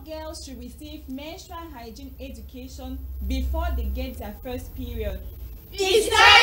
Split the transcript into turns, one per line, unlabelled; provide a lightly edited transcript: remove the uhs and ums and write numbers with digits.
girls should receive menstrual hygiene education before they get their first period.
It's time